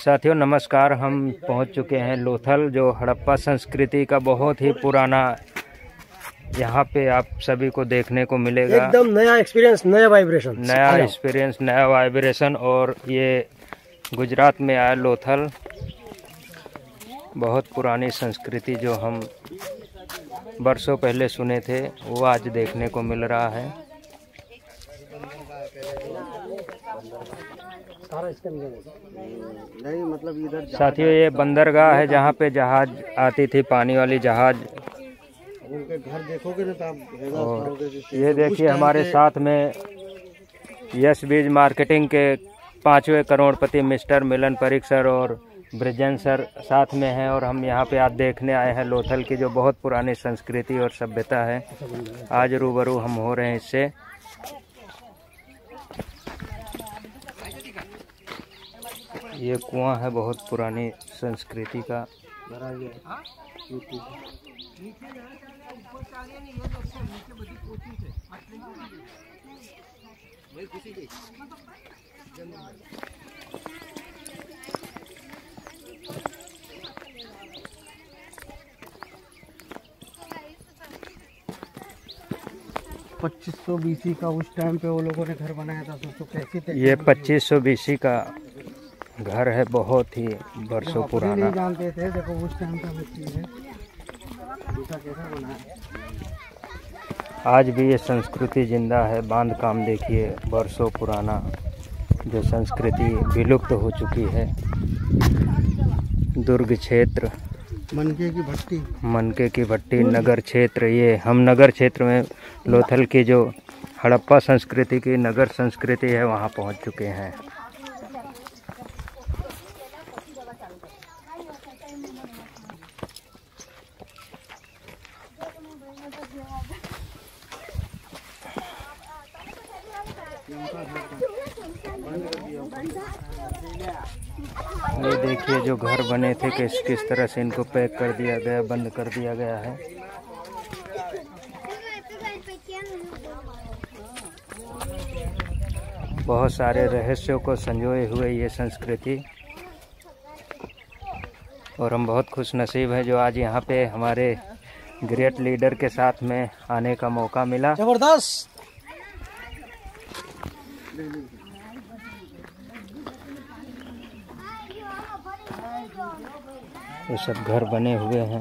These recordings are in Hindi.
साथियों नमस्कार। हम पहुंच चुके हैं लोथल, जो हड़प्पा संस्कृति का बहुत ही पुराना, यहाँ पे आप सभी को देखने को मिलेगा। एकदम नया एक्सपीरियंस, नया वाइब्रेशन। और ये गुजरात में आया लोथल, बहुत पुरानी संस्कृति जो हम बरसों पहले सुने थे वो आज देखने को मिल रहा है। नहीं मतलब इधर साथियों ये बंदरगाह है जहाँ पे जहाज आती थी, पानी वाली जहाज। उनके घर देखोगे ना तो आप और ये देखिए हमारे साथ में यस बीज मार्केटिंग के 5वें करोड़पति मिस्टर मिलन परीख सर और ब्रिजन सर साथ में हैं। और हम यहाँ पे आज देखने आए हैं लोथल की जो बहुत पुरानी संस्कृति और सभ्यता है। आज रूबरू हम हो रहे हैं इससे। ये कुआं है बहुत पुरानी संस्कृति का। $2500 BC का उस टाइम पे वो लोगों ने घर बनाया था। तो कैसी थे? ये 2500 BC का घर है, बहुत ही बरसों पुराना। नहीं जानते थे, देखो उस टाइम का मिट्टी है, कैसा बना है। आज भी ये संस्कृति जिंदा है। बांध काम देखिए, बरसों पुराना जो संस्कृति विलुप्त हो चुकी है। दुर्ग क्षेत्र, मनके की भट्टी नगर क्षेत्र। ये हम नगर क्षेत्र में लोथल की जो हड़प्पा संस्कृति की नगर संस्कृति है वहाँ पहुँच चुके हैं। ये देखिए जो घर बने थे किस तरह से इनको पैक कर दिया गया, बंद कर दिया गया है। बहुत सारे रहस्यों को संजोए हुए ये संस्कृति। और हम बहुत खुश नसीब हैं जो आज यहाँ पे हमारे ग्रेट लीडर के साथ में आने का मौका मिला। जबरदस्त। ये सब घर बने हुए हैं।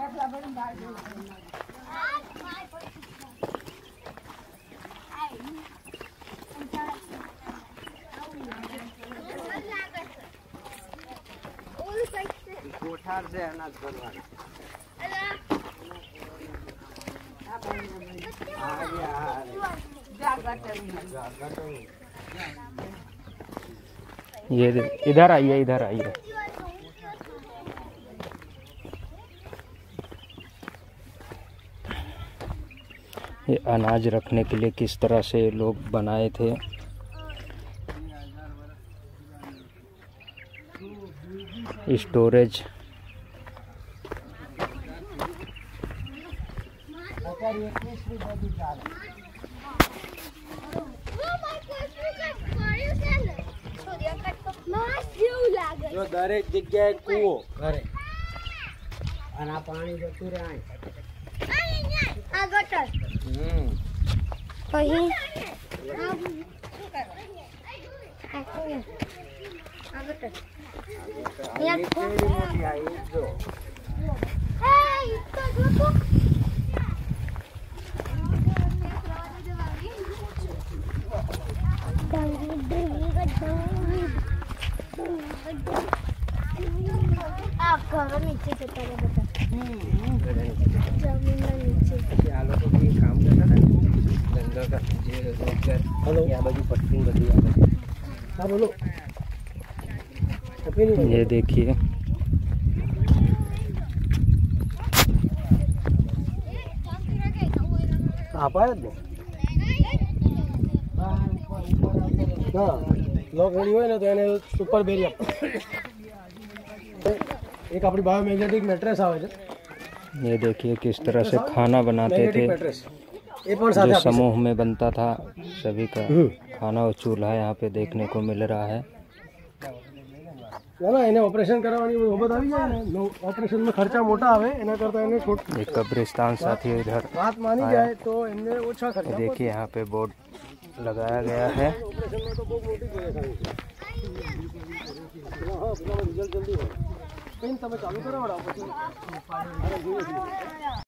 ये इधर आइए, इधर आइए। ये अनाज रखने के लिए किस तरह से लोग बनाए थे। स्टोरेज। जो दरेक जग्याए कूવો ઘરે અને આ પાણી જતું રહે આ ગટર અહીં આ ગટર અહીંયા મોટી આવી જો એ ઇતો જો नीचे जता है बेटा। जमीन में नीचे आ लोग भी काम करता है गंगा का जे रोजगार। हेलो यहां बाजू पट्टी बदी है। हां बोलो। ये देखिए आप आए थे हां लोग रेडी હોય ને તો એને સુપર બેરિયમ एक अपनी बायोमैग्नेटिक मैट्रेस आवे छे। ये देखिए किस तरह से खाना बनाते थे, जो समूह में बनता था सभी का खाना और चूल्हा यहाँ पे देखने को मिल रहा है। ના એને ઓપરેશન કરાવવાની નોબત આવી જાય ને ઓપરેશનમાં ખર્ચા મોટા આવે એના કરતાં એને एक कब्रिस्तान साथी इधर વાત માની જાય તો એમને ઓછા ખર્ચા देखिए यहाँ पे बोर्ड लगाया गया है। ઓપરેશનમાં તો બહુ મોટી પરેશાની છે। હા પેલામાં રિઝલ્ટ જલ્દી હોય કંઈ તમે ચાલુ કરાવડાવો પછી